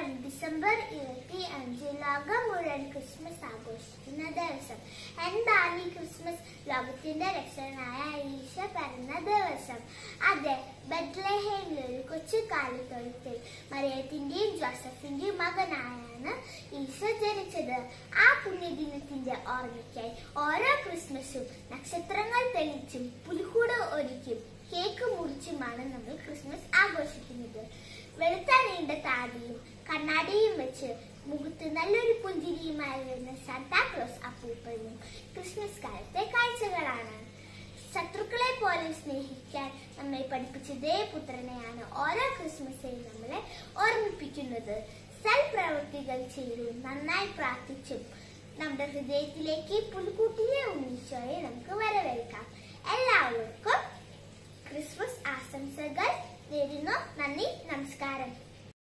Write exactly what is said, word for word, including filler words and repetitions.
നമസ്കാരം. ഡിസംബർ ഇരുപത്തി അഞ്ച് ലോകം മുഴുവൻ ക്രിസ്മസ് ആഘോഷിക്കുന്ന ദിവസം. എന്താണ് ഈ ക്രിസ്മസ്? ലോകത്തിന്റെ രക്ഷകനായ ഈശോ പിറന്ന ദിവസം. അതെ, ബെത്ലഹേമിലെ ഒരു കൊച്ചു കാലിത്തൊഴുത്തിൽ മറിയത്തിന്റെയും ജോസഫിന്റെയും മകനായാണ് ഈശോ ജനിച്ചത്. ആ പുണ്യദിനത്തിന്റെ ഓർമ്മയ്ക്കായി ഓരോ ക്രിസ്മസും നക്ഷത്രങ്ങൾ തെളിച്ചും പുൽക്കൂട ഒരുക്കും കേക്ക് മുറിച്ചുമാണ് നമ്മൾ ക്രിസ്മസ് ആഘോഷിക്കുന്നത്. വെളുത്ത നീണ്ട താടിയും കണ്ണാടിയും വെച്ച് മുഖത്ത് നല്ലൊരു പുഞ്ചിരിയുമായി വരുന്ന സാന്താക്ലോസ് അപ്പൂപ്പനും ക്രിസ്മസ് കാലത്തെ കാഴ്ചകളാണ്. ശത്രുക്കളെ പോലെ സ്നേഹിക്കാൻ നമ്മെ പഠിപ്പിച്ചതേ പുത്രനെയാണ് ഓരോ ക്രിസ്മസിൽ നമ്മളെ ഓർമ്മിപ്പിക്കുന്നത്. സൽപ്രവൃത്തികൾ ചെയ്തും നന്നായി പ്രാർത്ഥിച്ചും നമ്മുടെ ഹൃദയത്തിലേക്ക് പുൽക്കൂട്ടിലെ ഉണ്ണീശോയെ നമുക്ക് വരവേൽക്കാം. എല്ലാവർക്കും ക്രിസ്മസ് ആശംസകൾ നേരുന്നു. നന്ദി, നമസ്കാരം.